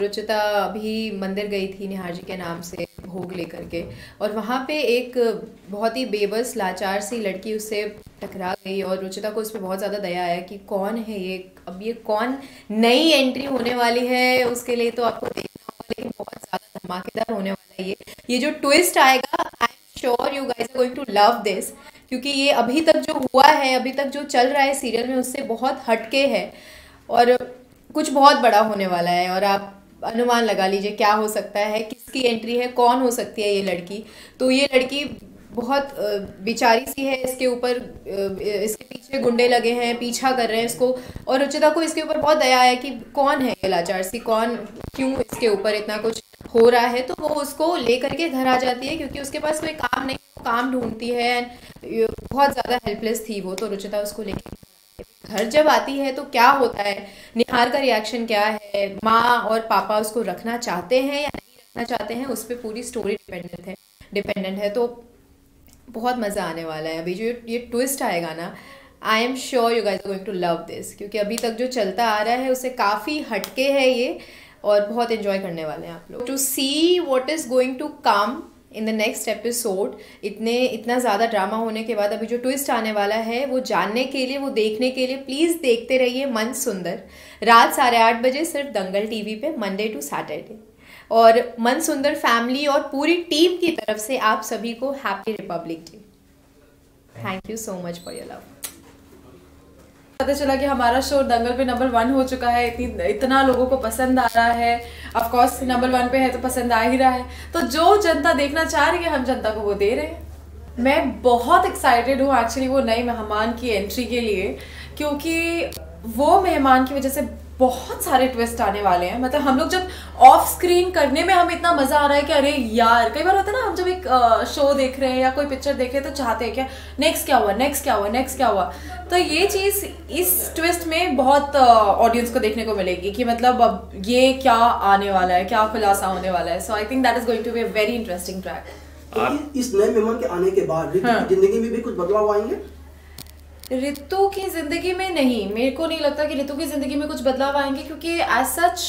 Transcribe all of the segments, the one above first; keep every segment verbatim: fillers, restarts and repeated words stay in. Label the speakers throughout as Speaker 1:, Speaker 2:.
Speaker 1: रुचिता अभी मंदिर गई थी निहार जी के नाम से भोग लेकर के, और वहाँ पे एक बहुत ही बेबस लाचार सी लड़की उससे टकरा गई और रुचिता को उस पर बहुत ज़्यादा दया आया कि कौन है ये, अब ये कौन नई एंट्री होने वाली है उसके लिए तो आपको देखना होगा, लेकिन बहुत ज़्यादा धमाकेदार होने वाला है ये ये जो ट्विस्ट आएगा। I am sure you guys are going to love this, क्योंकि ये अभी तक जो हुआ है, अभी तक जो चल रहा है सीरियल में उससे बहुत हटके है और कुछ बहुत बड़ा होने वाला है। और आप अनुमान लगा लीजिए क्या हो सकता है, किसकी एंट्री है, कौन हो सकती है ये लड़की। तो ये लड़की बहुत बेचारी सी है, इसके ऊपर इसके पीछे गुंडे लगे हैं, पीछा कर रहे हैं इसको, और रुचिता को इसके ऊपर बहुत दया है कि कौन है ये लाचार सी, कौन क्यों इसके ऊपर इतना कुछ हो रहा है। तो वो उसको लेकर के घर आ जाती है क्योंकि उसके पास कोई काम नहीं, काम ढूंढती है, बहुत ज़्यादा हेल्पलेस थी वो। तो रुचिता उसको लेकर घर जब आती है तो क्या होता है, निहार का रिएक्शन क्या है, माँ और पापा उसको रखना चाहते हैं या नहीं रखना चाहते हैं, उस पर पूरी स्टोरी डिपेंडेंट है डिपेंडेंट है तो बहुत मज़ा आने वाला है। अभी जो ये ट्विस्ट आएगा ना, I am sure you guys are going to love this, क्योंकि अभी तक जो चलता आ रहा है उससे काफ़ी हटके है ये और बहुत एंजॉय करने वाले हैं आप लोग। To see what is going to come in the next episode, इतने इतना ज़्यादा ड्रामा होने के बाद अभी जो ट्विस्ट आने वाला है वो जानने के लिए, वो देखने के लिए प्लीज़ देखते रहिए मन सुंदर, रात साढ़े आठ बजे सिर्फ दंगल टीवी पे, मंडे टू सैटरडे। और मन सुंदर फैमिली और पूरी टीम की तरफ से आप सभी को happy republic day. Thank you so much for your love.
Speaker 2: पता चला कि हमारा शो दंगल पे नंबर वन हो चुका है, इतनी इतना लोगों को पसंद आ रहा है, ऑफ कोर्स नंबर वन पे है तो पसंद आ ही रहा है, तो जो जनता देखना चाह रही है हम जनता को वो दे रहे हैं। मैं बहुत एक्साइटेड हूँ एक्चुअली वो नए मेहमान की एंट्री के लिए, क्योंकि वो मेहमान की वजह से बहुत सारे ट्विस्ट आने वाले हैं। मतलब हम लोग जब ऑफ स्क्रीन करने में हमें इतना मजा आ रहा है कि अरे यार, कई बार होता है ना, हम जब एक शो देख रहे हैं या कोई पिक्चर देख रहे हैं तो चाहते हैं क्या नेक्स्ट क्या हुआ नेक्स्ट क्या हुआ नेक्स्ट क्या हुआ। तो ये चीज़ इस ट्विस्ट में बहुत ऑडियंस को देखने को मिलेगी कि मतलब अब ये क्या आने वाला है, क्या खुलासा होने वाला है। So I think that is going to be a very interesting track.
Speaker 3: इस नए मेहमान के आने के बाद ऋतु की जिंदगी में भी कुछ बदलाव आएंगे?
Speaker 2: ऋतु की जिंदगी में नहीं, मेरे को नहीं लगता कि ऋतु की जिंदगी में कुछ बदलाव आएंगे, क्योंकि एज सच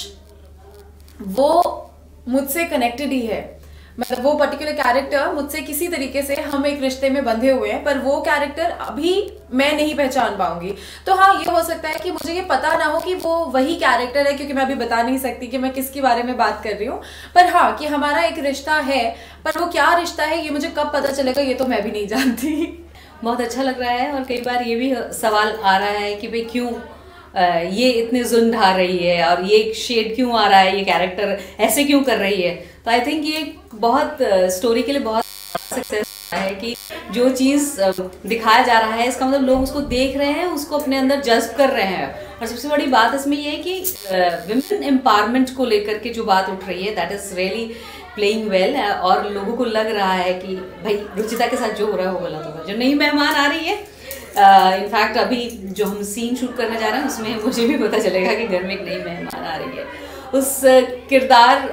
Speaker 2: वो मुझसे कनेक्टेड ही है। मतलब वो पर्टिकुलर कैरेक्टर मुझसे किसी तरीके से हम एक रिश्ते में बंधे हुए हैं, पर वो कैरेक्टर अभी मैं नहीं पहचान पाऊंगी। तो हाँ, ये हो सकता है कि मुझे ये पता ना हो कि वो वही कैरेक्टर है, क्योंकि मैं अभी बता नहीं सकती कि मैं किसके बारे में बात कर रही हूँ। पर हाँ, कि हमारा एक रिश्ता है, पर वो क्या रिश्ता है ये मुझे कब पता चलेगा ये तो मैं भी नहीं जानती।
Speaker 4: बहुत अच्छा लग रहा है, और कई बार ये भी सवाल आ रहा है कि भाई क्यों ये इतने जुल्म ढा रही है और ये शेड क्यों आ रहा है, ये कैरेक्टर ऐसे क्यों कर रही है। तो आई थिंक ये बहुत स्टोरी के लिए बहुत सक्सेस है कि जो चीज़ दिखाया जा रहा है इसका मतलब लोग उसको देख रहे हैं, उसको अपने अंदर जज्ब कर रहे हैं। और सबसे बड़ी बात इसमें ये है कि विमेन एम्पावरमेंट को लेकर के जो बात उठ रही है, that is really playing well, और लोगों को लग रहा है कि भाई रुचिता के साथ जो हो रहा है वो गलत होगा। जो नई मेहमान आ रही है, इनफैक्ट uh, अभी जो हम सीन शूट करने जा रहे हैं उसमें मुझे भी पता चलेगा कि घर में एक नई मेहमान आ रही है। उस किरदार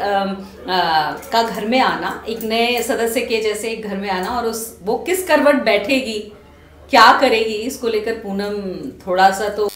Speaker 4: का घर में आना, एक नए सदस्य के जैसे घर में आना, और उस वो किस करवट बैठेगी, क्या करेगी, इसको लेकर पूनम थोड़ा सा तो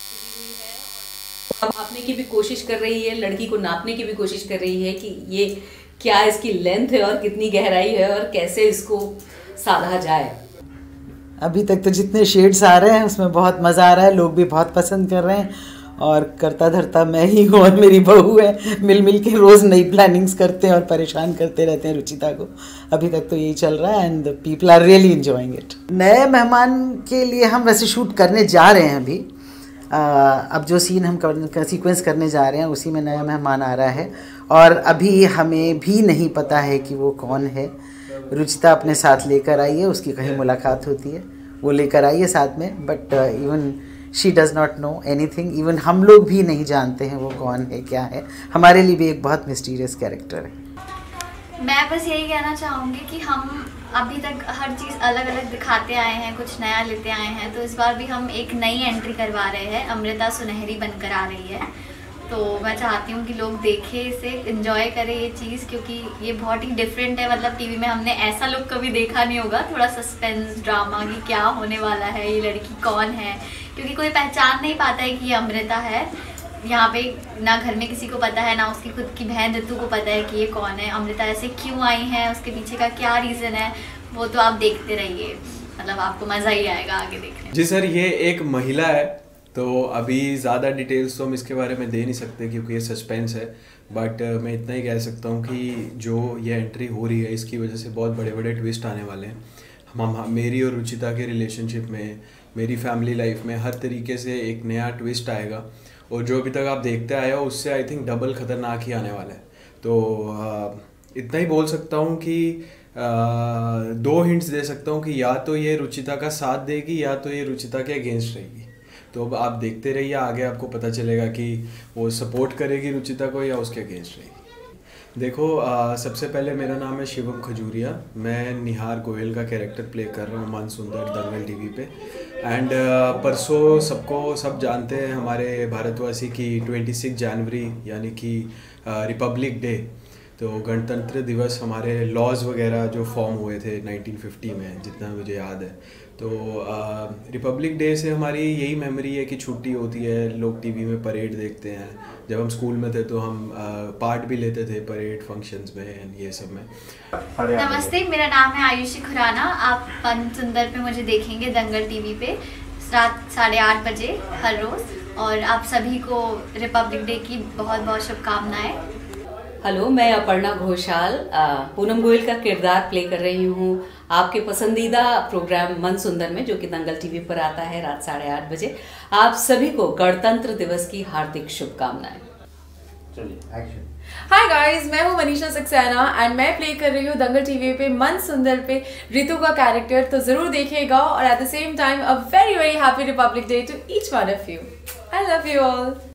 Speaker 4: नापने की भी कोशिश कर रही है, लड़की को नापने की भी कोशिश कर रही है कि ये क्या इसकी लेंथ है और कितनी गहराई है और कैसे इसको साधा जाए।
Speaker 5: अभी तक तो जितने शेड्स आ रहे हैं उसमें बहुत मज़ा आ रहा है, लोग भी बहुत पसंद कर रहे हैं, और करता धरता मैं ही हूँ और मेरी बहू है, मिल मिल के रोज़ नई प्लानिंग्स करते हैं और परेशान करते रहते हैं रुचिता को। अभी तक तो यही चल रहा है and people are really enjoying it. नए मेहमान के लिए हम वैसे शूट करने जा रहे हैं अभी। आ, अब जो सीन हम कर, सीक्वेंस करने जा रहे हैं उसी में नया मेहमान आ रहा है, और अभी हमें भी नहीं पता है कि वो कौन है। रुचिता अपने साथ लेकर आई है, उसकी कहीं मुलाकात होती है, वो लेकर आई है साथ में, but even she does not know anything. इवन हम लोग भी नहीं जानते हैं वो कौन है, क्या है। हमारे लिए भी एक बहुत मिस्टीरियस कैरेक्टर है।
Speaker 6: मैं बस यही कहना चाहूँगी कि हम अभी तक हर चीज़ अलग अलग दिखाते आए हैं, कुछ नया लेते आए हैं, तो इस बार भी हम एक नई एंट्री करवा रहे हैं। अमृता सुनहरी बनकर आ रही है, तो मैं चाहती हूँ कि लोग देखें इसे, एंजॉय करें ये चीज़, क्योंकि ये बहुत ही डिफरेंट है। मतलब टीवी में हमने ऐसा लुक कभी देखा नहीं होगा, थोड़ा सस्पेंस ड्रामा कि क्या होने वाला है, ये लड़की कौन है, क्योंकि कोई पहचान नहीं पाता है कि ये अमृता है। यहाँ पे ना घर में किसी को पता है, ना उसकी खुद की बहन ऋतु को पता है कि ये कौन है, अमृता ऐसे क्यों आई है, उसके पीछे का क्या रीज़न है, वो तो आप देखते रहिए, मतलब आपको मज़ा ही आएगा आगे देखने में।
Speaker 7: जी सर, ये एक महिला है, तो अभी ज़्यादा डिटेल्स तो हम इसके बारे में दे नहीं सकते क्योंकि ये सस्पेंस है, बट uh, मैं इतना ही कह सकता हूँ कि जो ये एंट्री हो रही है इसकी वजह से बहुत बड़े बड़े ट्विस्ट आने वाले हैं। हम हम मेरी और रुचिता के रिलेशनशिप में, मेरी फैमिली लाइफ में हर तरीके से एक नया ट्विस्ट आएगा, और जो अभी तक आप देखते आए हो उससे आई थिंक डबल ख़तरनाक ही आने वाला है। तो uh, इतना ही बोल सकता हूँ कि uh, दो हिंट्स दे सकता हूँ कि या तो ये रुचिता का साथ देगी या तो ये रुचिता के अगेंस्ट रहेगी। तो अब आप देखते रहिए, आगे आपको पता चलेगा कि वो सपोर्ट करेगी रुचिता को या उसके अगेंस्ट रहेगी। देखो, आ, सबसे पहले मेरा नाम है शिवम खजूरिया, मैं निहार गोयल का कैरेक्टर प्ले कर रहा हूँ मन सुंदर दंगल टीवी पे। एंड परसों सबको सब जानते हैं हमारे भारतवासी की छब्बीस जनवरी यानी कि रिपब्लिक डे, तो गणतंत्र दिवस, हमारे लॉज वगैरह जो फॉर्म हुए थे नाइनटीन फिफ्टी में, जितना मुझे याद है। तो रिपब्लिक डे से हमारी यही मेमोरी है कि छुट्टी होती है, लोग टीवी में परेड देखते हैं। जब हम स्कूल में थे तो हम पार्ट भी लेते थे परेड फंक्शंस में एंड ये सब में।
Speaker 6: नमस्ते, मेरा नाम है आयुषी खुराना। आप मन सुंदर पे मुझे देखेंगे दंगल टीवी पे रात साढ़े आठ बजे हर रोज़, और आप सभी को रिपब्लिक डे की बहुत बहुत शुभकामनाएं।
Speaker 4: हेलो, मैं अपर्णा घोषाल पूनम गोयल का किरदार प्ले कर रही हूँ आपके पसंदीदा प्रोग्राम मन सुंदर में, जो कि दंगल टीवी पर आता है रात साढ़े आठ बजे। आप सभी को गणतंत्र दिवस की हार्दिक शुभकामनाएं।
Speaker 3: चलिए एक्शन।
Speaker 2: हाय गाइस, मैं हूँ मनीषा सक्सेना एंड मैं प्ले कर रही हूँ दंगल टीवी पे मन सुंदर पे ऋतु का कैरेक्टर, तो जरूर देखिएगा। और at the same time a very very happy republic day to each one of you. I love you all.